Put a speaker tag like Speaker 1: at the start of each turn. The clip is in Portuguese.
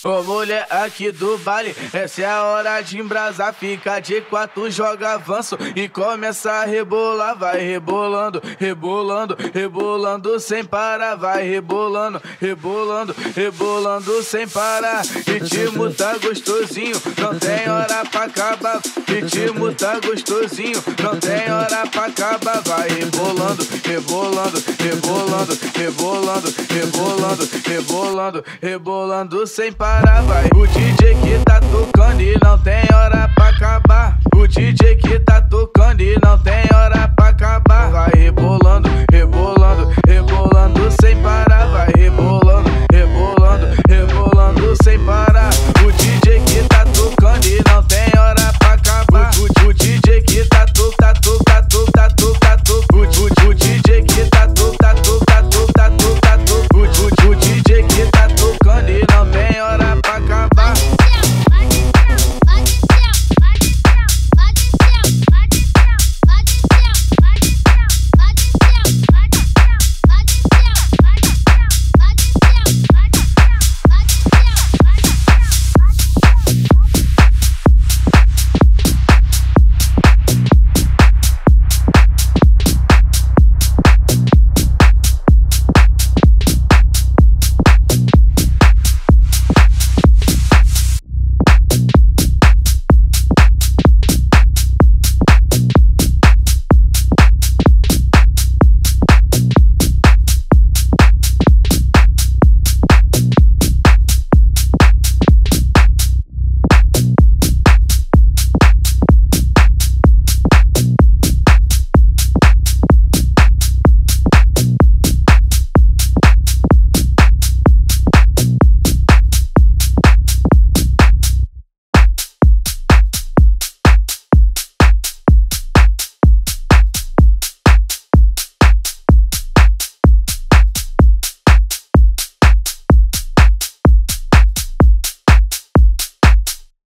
Speaker 1: Ô mulher aqui do baile, essa é a hora de embrasar. Fica de quatro, joga avanço e começa a rebolar. Vai rebolando, rebolando, rebolando sem parar. Vai rebolando, rebolando, rebolando sem parar. Ritmo tá gostosinho, não tem hora pra acabar. Ritmo tá gostosinho, não tem hora pra acabar. Vai rebolando, rebolando, rebolando, rebolando, rebolando, rebolando, rebolando sem parar. Vai. O DJ que tá tocando e não tem hora pra acabar. O DJ que tá tocando e não tem hora pra acabar. Vai rebolando, rebolando, rebolando sem parar. Vai rebolando.